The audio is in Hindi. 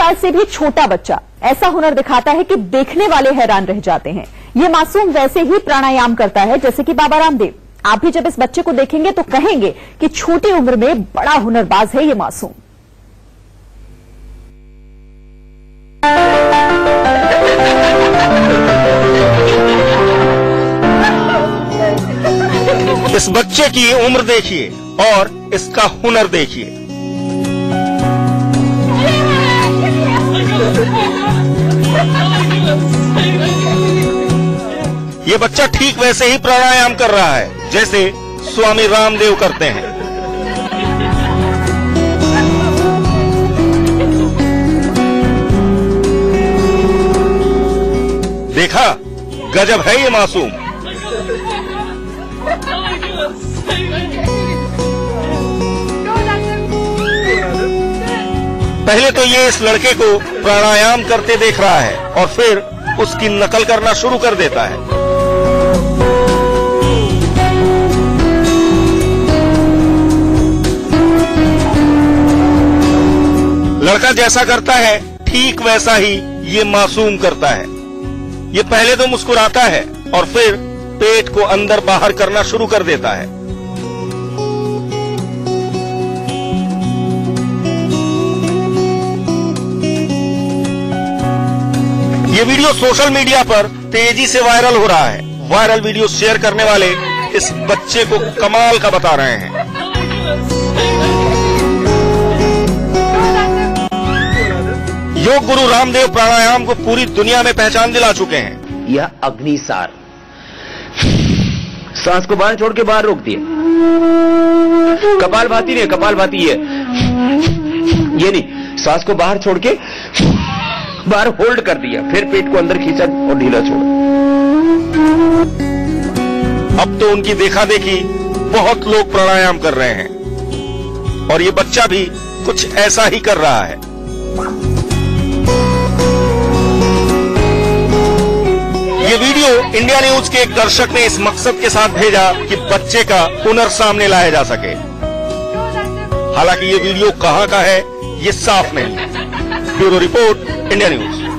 साल से भी छोटा बच्चा ऐसा हुनर दिखाता है कि देखने वाले हैरान रह जाते हैं। ये मासूम वैसे ही प्राणायाम करता है जैसे कि बाबा रामदेव। आप भी जब इस बच्चे को देखेंगे तो कहेंगे कि छोटी उम्र में बड़ा हुनरबाज है ये मासूम। इस बच्चे की उम्र देखिए और इसका हुनर देखिए। ये बच्चा ठीक वैसे ही प्राणायाम कर रहा है जैसे स्वामी रामदेव करते हैं। देखा, गजब है ये मासूम। पहले तो ये इस लड़के को प्राणायाम करते देख रहा है और फिर उसकी नकल करना शुरू कर देता है। लड़का जैसा करता है ठीक वैसा ही ये मासूम करता है। ये पहले तो मुस्कुराता है और फिर पेट को अंदर बाहर करना शुरू कर देता है। ये वीडियो सोशल मीडिया पर तेजी से वायरल हो रहा है। वायरल वीडियो शेयर करने वाले इस बच्चे को कमाल का बता रहे हैं। योग गुरु रामदेव प्राणायाम को पूरी दुनिया में पहचान दिला चुके हैं। यह अग्निसार सांस को बाहर छोड़ के बाहर रोक दिए। कपालभाति नहीं, कपालभाति ये नहीं, सांस को बाहर छोड़ के बाहर होल्ड कर दिया, फिर पेट को अंदर खींचा और ढीला छोड़ा। अब तो उनकी देखा देखी बहुत लोग प्राणायाम कर रहे हैं और ये बच्चा भी कुछ ऐसा ही कर रहा है। ये वीडियो इंडिया न्यूज के एक दर्शक ने इस मकसद के साथ भेजा कि बच्चे का हुनर सामने लाया जा सके। हालांकि ये वीडियो कहां का है ये साफ नहीं है। Bureau report, India news.